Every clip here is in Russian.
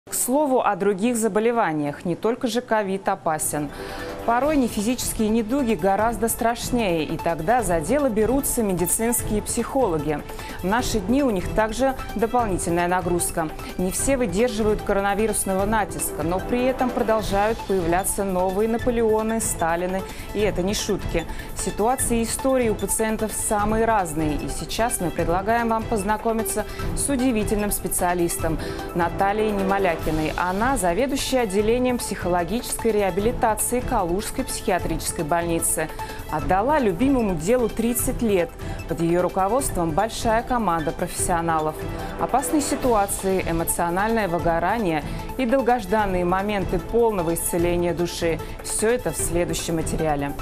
К слову о других заболеваниях. Не только же ковид опасен. Порой нефизические недуги гораздо страшнее, и тогда за дело берутся медицинские психологи. В наши дни у них также дополнительная нагрузка. Не все выдерживают коронавирусного натиска, но при этом продолжают появляться новые Наполеоны, Сталины, и это не шутки. Ситуации и истории у пациентов самые разные, и сейчас мы предлагаем вам познакомиться с удивительным специалистом Натальей Немолякиной. Она заведующая отделением психологической реабилитации Калужской психиатрической больницы. Отдала любимому делу 30 лет. Под ее руководством большая команда профессионалов. Опасные ситуации, эмоциональное выгорание и долгожданные моменты полного исцеления души – все это в следующем материале.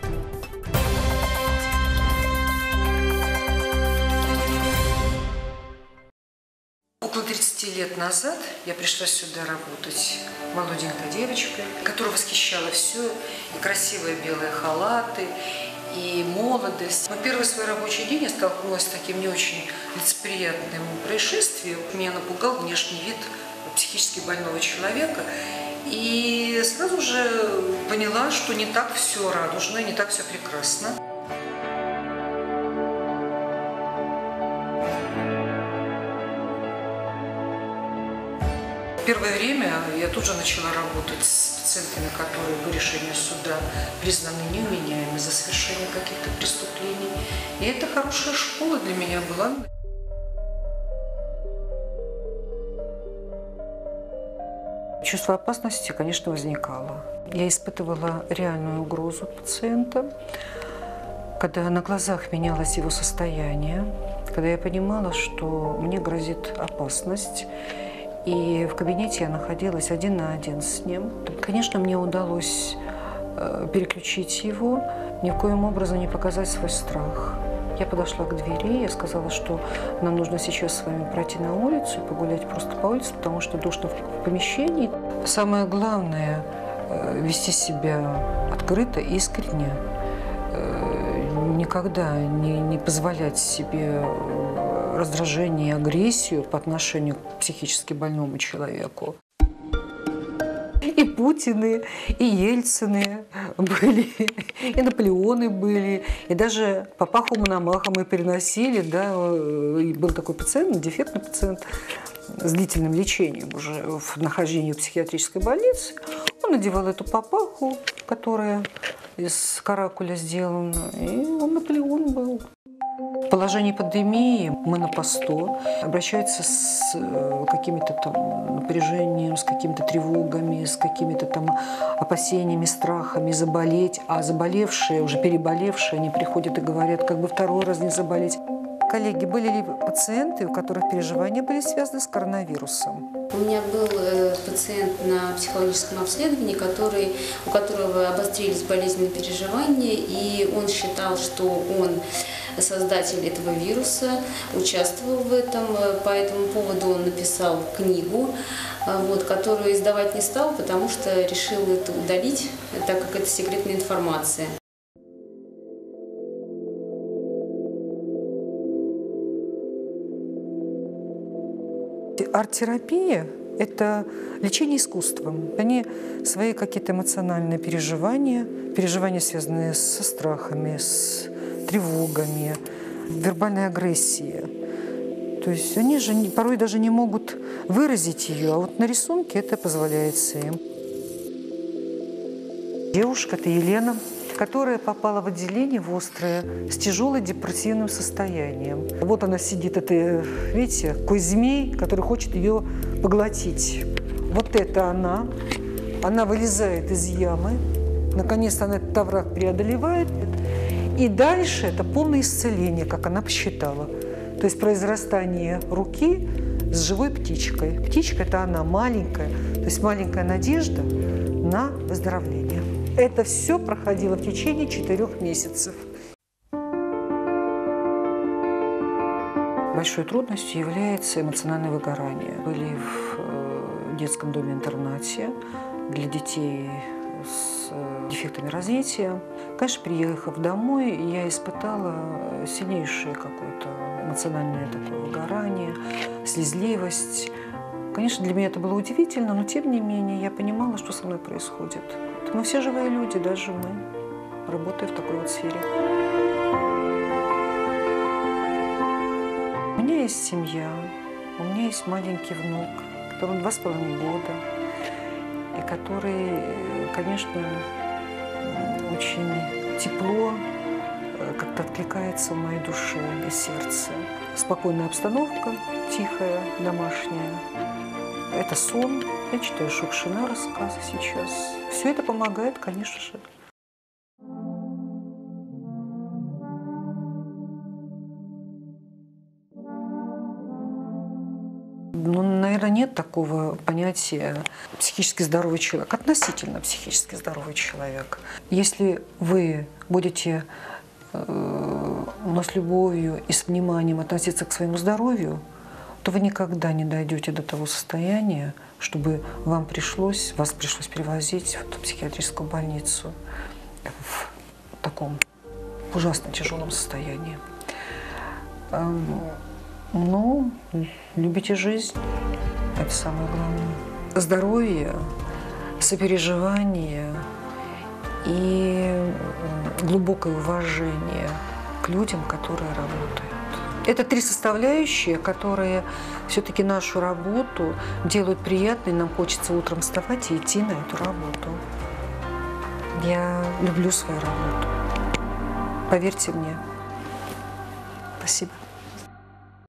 Около 30 лет назад я пришла сюда работать молоденькой девочкой, которая восхищала все, и красивые белые халаты, и молодость. Но первый свой рабочий день я столкнулась с таким не очень лицеприятным происшествием. Меня напугал внешний вид психически больного человека. И сразу же поняла, что не так все радужно, не так все прекрасно. Первое время я тут же начала работать с пациентами, которые по решению суда признаны невменяемыми за совершение каких-то преступлений. И это хорошая школа для меня была. Чувство опасности, конечно, возникало. Я испытывала реальную угрозу пациента, когда на глазах менялось его состояние, когда я понимала, что мне грозит опасность. И в кабинете я находилась 1 на 1 с ним. Конечно, мне удалось переключить его, ни в коем образом не показать свой страх. Я подошла к двери, я сказала, что нам нужно сейчас с вами пройти на улицу и погулять просто по улице, потому что душно в помещении. Самое главное – вести себя открыто и искренне. Никогда не позволять себе раздражение и агрессию по отношению к психически больному человеку. И Путины, и Ельцины были, и Наполеоны были, и даже папаху Мономаха мы переносили, да, и был такой пациент, дефектный пациент с длительным лечением уже в нахождении в психиатрической больнице. Он надевал эту папаху, которая из каракуля сделана, и он Наполеон был. В положении пандемии мы на посту, обращаются с какими-то там напряжением, с какими-то тревогами, с какими-то там опасениями, страхами заболеть, а заболевшие, уже переболевшие, они приходят и говорят, как бы второй раз не заболеть. Коллеги, были ли пациенты, у которых переживания были связаны с коронавирусом? У меня был пациент на психологическом обследовании, у которого обострились болезненные переживания, и он считал, что он создатель этого вируса, участвовал в этом. По этому поводу он написал книгу, которую издавать не стал, потому что решил это удалить, так как это секретная информация. Арт-терапия – это лечение искусством. Они свои какие-то эмоциональные переживания, связанные со страхами, с тревогами, вербальной агрессией. То есть они же порой даже не могут выразить ее, а вот на рисунке это позволяется им. Девушка – это Елена, которая попала в отделение в острое с тяжелым депрессивным состоянием. Вот она сидит, это, видите, такой змей, который хочет ее поглотить. Вот это она вылезает из ямы, наконец-то она этот овраг преодолевает, и дальше это полное исцеление, как она посчитала. То есть произрастание руки с живой птичкой. Птичка – это она маленькая, то есть маленькая надежда на выздоровление. Это все проходило в течение 4 месяцев. Большой трудностью является эмоциональное выгорание. Были в детском доме-интернате для детей с дефектами развития. Конечно, приехав домой, я испытала сильнейшее какое-то эмоциональное такое выгорание, слезливость. Конечно, для меня это было удивительно, но тем не менее я понимала, что со мной происходит. Мы все живые люди, даже мы, работая в такой вот сфере. У меня есть семья, у меня есть маленький внук, которому 2,5 года, и который, конечно, очень тепло как-то откликается в моей душе и сердце. Спокойная обстановка, тихая, домашняя. Это сон. Я читаю Шукшина рассказы сейчас. Все это помогает, конечно же. Ну, наверное, нет такого понятия психически здоровый человек, относительно психически здоровый человек. Если вы будете с любовью и с вниманием относиться к своему здоровью, то вы никогда не дойдете до того состояния, чтобы вас пришлось перевозить в психиатрическую больницу в таком ужасно тяжелом состоянии. Но любите жизнь, это самое главное. Здоровье, сопереживание и глубокое уважение к людям, которые работают. Это 3 составляющие, которые все-таки нашу работу делают приятной. Нам хочется утром вставать и идти на эту работу. Я люблю свою работу. Поверьте мне. Спасибо.